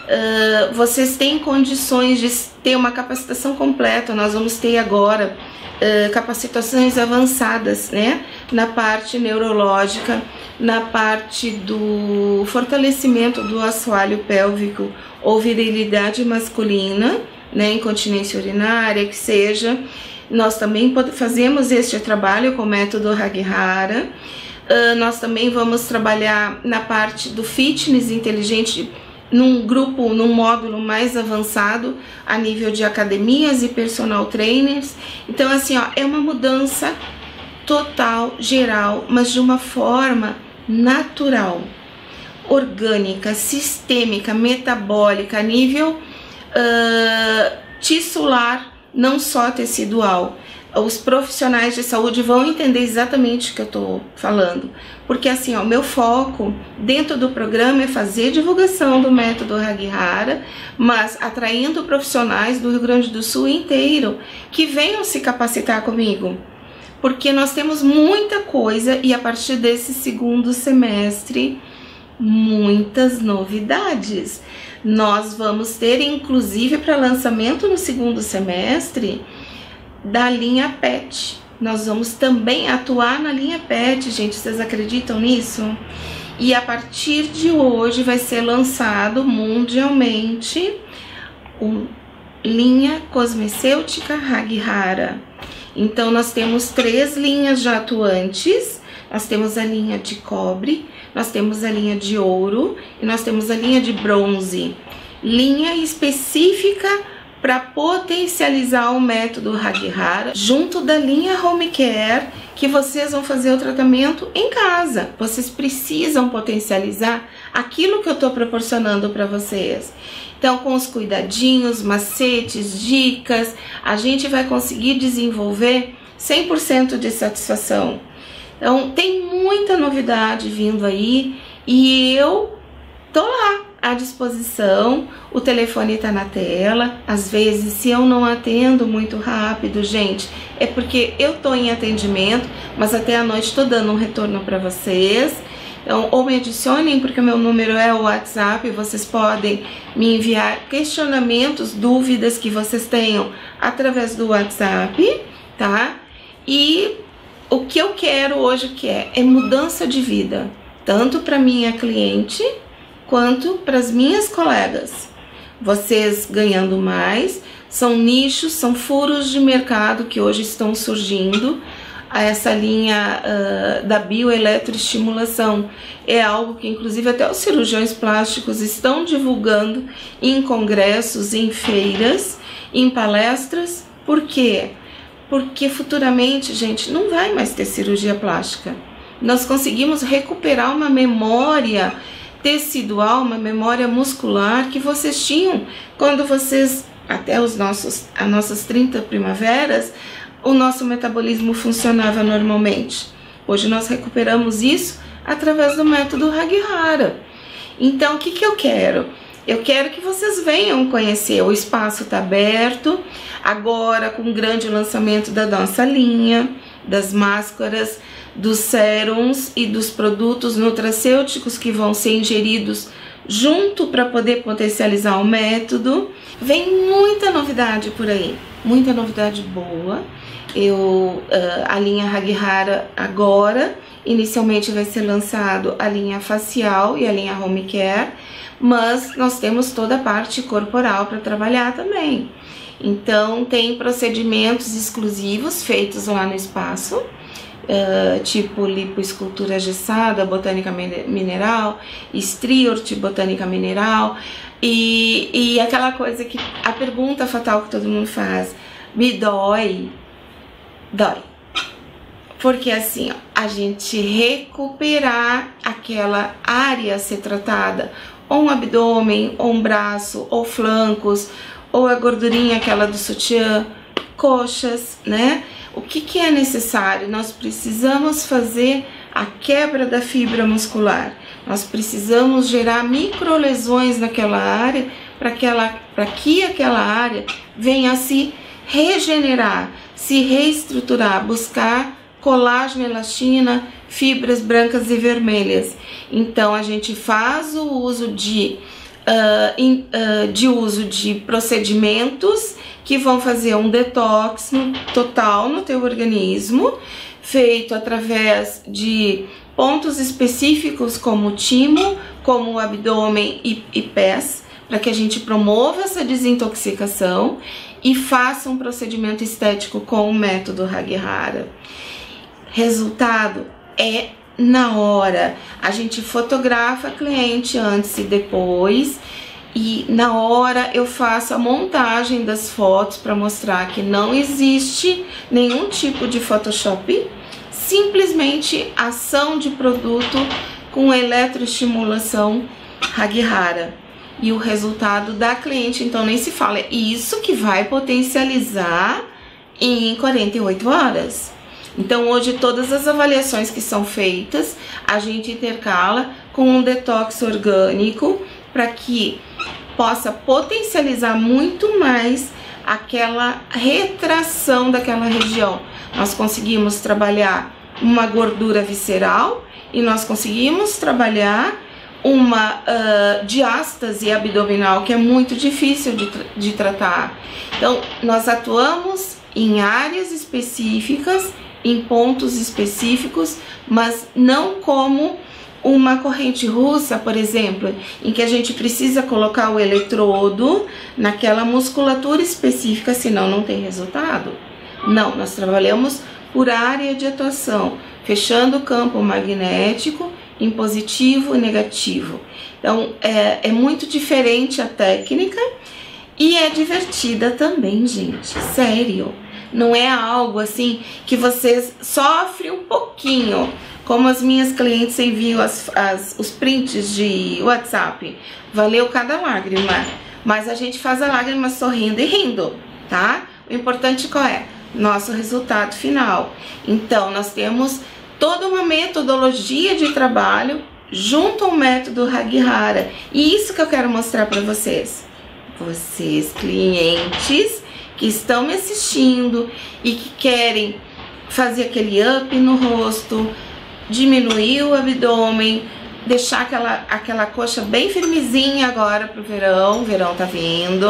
Vocês têm condições de ter uma capacitação completa. Nós vamos ter agora capacitações avançadas, né? Na parte neurológica, na parte do fortalecimento do assoalho pélvico ou virilidade masculina, né? Incontinência urinária, que seja. Nós também fazemos este trabalho com o método Hagihara. Nós também vamos trabalhar na parte do fitness inteligente num grupo, num módulo mais avançado a nível de academias e personal trainers. Então, assim, ó, é uma mudança total, geral, mas de uma forma natural, orgânica, sistêmica, metabólica, a nível tissular, não só tecidual. Os profissionais de saúde vão entender exatamente o que eu tô falando, porque assim, ó, meu foco dentro do programa é fazer divulgação do método Hagihara, mas atraindo profissionais do Rio Grande do Sul inteiro que venham se capacitar comigo, porque nós temos muita coisa e a partir desse segundo semestre, muitas novidades. Nós vamos ter, inclusive, para lançamento no segundo semestre, da linha PET. Nós vamos também atuar na linha PET, gente, vocês acreditam nisso? E a partir de hoje vai ser lançado mundialmente linha cosmecêutica Hagihara. Então nós temos 3 linhas já atuantes. Nós temos a linha de cobre, nós temos a linha de ouro e nós temos a linha de bronze. Linha específica para potencializar o método Hagihara junto da linha Home Care, que vocês vão fazer o tratamento em casa. Vocês precisam potencializar aquilo que eu estou proporcionando para vocês. Então, com os cuidadinhos, macetes, dicas, a gente vai conseguir desenvolver 100% de satisfação. Então, tem muita novidade vindo aí e eu tô lá à disposição. O telefone tá na tela. Às vezes, se eu não atendo muito rápido, gente, é porque eu tô em atendimento, mas até a noite tô dando um retorno para vocês. Então, ou me adicionem, porque o meu número é o WhatsApp, vocês podem me enviar questionamentos, dúvidas que vocês tenham através do WhatsApp, tá? E o que eu quero hoje é mudança de vida, tanto para minha cliente quanto para as minhas colegas. Vocês ganhando mais, são nichos, são furos de mercado que hoje estão surgindo. Essa linha da bioeletroestimulação é algo que inclusive até os cirurgiões plásticos estão divulgando em congressos, em feiras, em palestras. Por quê? Porque futuramente, gente, não vai mais ter cirurgia plástica. Nós conseguimos recuperar uma memória tecidual, uma memória muscular que vocês tinham quando vocês, até as nossas 30 primaveras, o nosso metabolismo funcionava normalmente. Hoje nós recuperamos isso através do método Hagihara. Então, o que eu quero? Eu quero que vocês venham conhecer. O espaço está aberto, agora com o grande lançamento da nossa linha, das máscaras, dos sérums e dos produtos nutracêuticos que vão ser ingeridos junto para poder potencializar o método. Vem muita novidade por aí, muita novidade boa. A linha Hagihara agora, inicialmente vai ser lançado a linha facial e a linha home care, mas nós temos toda a parte corporal para trabalhar também. Então tem procedimentos exclusivos feitos lá no espaço, tipo lipoescultura gessada, botânica mineral, Striort, botânica mineral, e aquela coisa que a pergunta fatal que todo mundo faz: me dói? Dói. Porque assim, ó, a gente recuperar aquela área a ser tratada, ou um abdômen, ou um braço, ou flancos, ou a gordurinha aquela do sutiã, coxas, né? O que é necessário? Nós precisamos fazer a quebra da fibra muscular. Nós precisamos gerar microlesões naquela área para que aquela área venha a se regenerar, se reestruturar, buscar colágeno, elastina, fibras brancas e vermelhas. Então a gente faz o uso de procedimentos que vão fazer um detox total no teu organismo, feito através de pontos específicos como o timo, como o abdômen e pés, para que a gente promova essa desintoxicação e faça um procedimento estético com o método Hagihara. Resultado é na hora. A gente fotografa a cliente antes e depois, e na hora eu faço a montagem das fotos para mostrar que não existe nenhum tipo de Photoshop, simplesmente ação de produto com eletroestimulação Hagihara. E o resultado da cliente, então, nem se fala. É isso que vai potencializar em 48 horas. Então, hoje, todas as avaliações que são feitas, a gente intercala com um detox orgânico para que possa potencializar muito mais aquela retração daquela região. Nós conseguimos trabalhar uma gordura visceral e nós conseguimos trabalhar uma diástase abdominal, que é muito difícil de tratar. Então, nós atuamos em áreas específicas, em pontos específicos, mas não como uma corrente russa, por exemplo, em que a gente precisa colocar o eletrodo naquela musculatura específica, senão não tem resultado. Não, nós trabalhamos por área de atuação, fechando o campo magnético em positivo e negativo. Então, é muito diferente a técnica e é divertida também, gente, sério. Não é algo assim que vocês sofrem um pouquinho, como as minhas clientes enviam os prints de WhatsApp. Valeu cada lágrima, mas a gente faz a lágrima sorrindo e rindo, tá? O importante qual é? Nosso resultado final. Então, nós temos toda uma metodologia de trabalho junto ao método Hagihara. E isso que eu quero mostrar para vocês. Vocês, clientes que estão me assistindo e que querem fazer aquele up no rosto, diminuir o abdômen, deixar aquela coxa bem firmezinha agora pro verão. O verão tá vindo,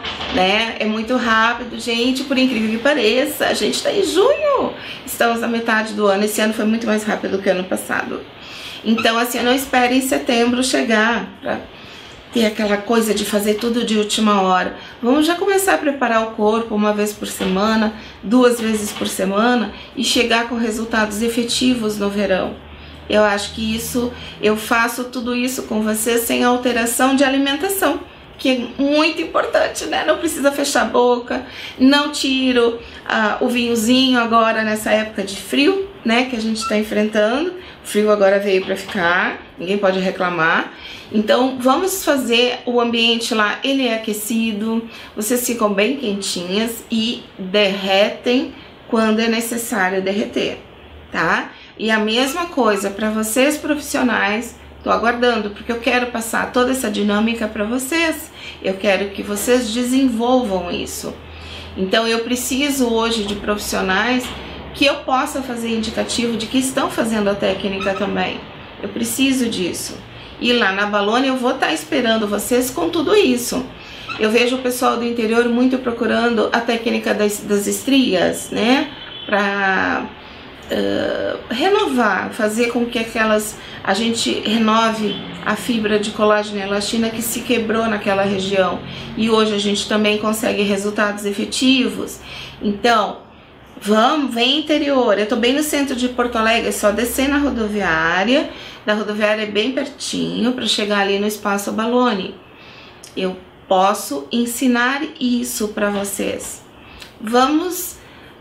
né? É muito rápido, gente, por incrível que pareça. A gente tá em junho, estamos na metade do ano. Esse ano foi muito mais rápido que o ano passado. Então, assim, eu não espero em setembro chegar pra ter aquela coisa de fazer tudo de última hora. Vamos já começar a preparar o corpo uma vez por semana, 2 vezes por semana e chegar com resultados efetivos no verão. Eu acho que eu faço tudo isso com você sem alteração de alimentação, que é muito importante, né? Não precisa fechar a boca, não tiro o vinhozinho agora nessa época de frio, né? Que a gente está enfrentando. O frio agora veio para ficar, ninguém pode reclamar. Então vamos fazer o ambiente lá, ele é aquecido, vocês ficam bem quentinhas e derretem quando é necessário derreter, tá? E a mesma coisa para vocês profissionais, tô aguardando, porque eu quero passar toda essa dinâmica para vocês, eu quero que vocês desenvolvam isso. Então eu preciso hoje de profissionais que eu possa fazer indicativo de que estão fazendo a técnica também. Eu preciso disso. E lá na Balone eu vou estar esperando vocês com tudo isso. Eu vejo o pessoal do interior muito procurando a técnica das estrias, né? Para renovar, fazer com que a gente renove a fibra de colágeno e elastina que se quebrou naquela região. E hoje a gente também consegue resultados efetivos. Então, vem interior. Eu tô bem no centro de Porto Alegre, é só descer na rodoviária. Da rodoviária é bem pertinho para chegar ali no Espaço Balone. Eu posso ensinar isso para vocês. Vamos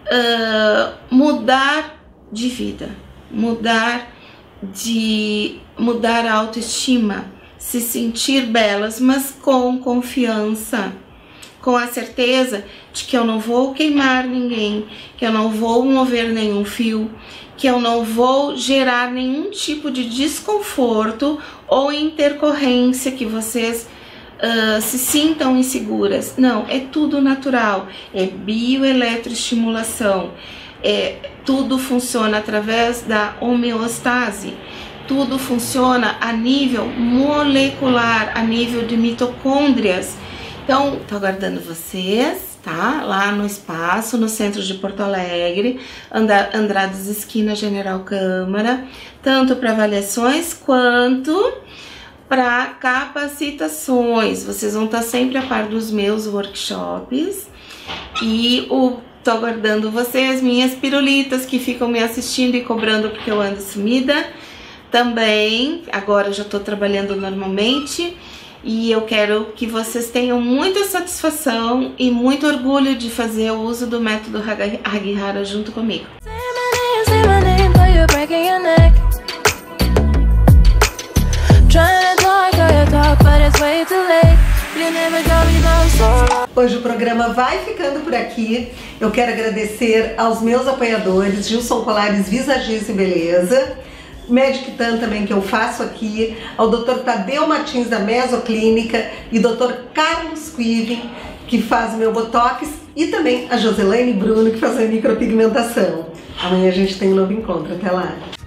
mudar de vida, mudar a autoestima, se sentir belas, mas com confiança, com a certeza de que eu não vou queimar ninguém, que eu não vou mover nenhum fio, que eu não vou gerar nenhum tipo de desconforto ou intercorrência que vocês se sintam inseguras. Não, é tudo natural, é bioeletroestimulação, tudo funciona através da homeostase, tudo funciona a nível molecular, a nível de mitocôndrias. Então, tô aguardando vocês, tá? Lá no espaço, no centro de Porto Alegre, Andradas esquina General Câmara, tanto para avaliações quanto para capacitações. Vocês vão estar sempre a par dos meus workshops e tô aguardando vocês, minhas pirulitas que ficam me assistindo e cobrando porque eu ando sumida. Também, agora eu já tô trabalhando normalmente e eu quero que vocês tenham muita satisfação e muito orgulho de fazer o uso do método Hagihara junto comigo. Hoje o programa vai ficando por aqui. Eu quero agradecer aos meus apoiadores, Gilson Colares, Visagismo e Beleza, Magic Tan também que eu faço aqui, ao Dr. Tadeu Martins da Mesoclínica e Dr. Carlos Quiven, que faz o meu botox, e também a Joselaine Bruno, que faz a micropigmentação. Amanhã a gente tem um novo encontro. Até lá!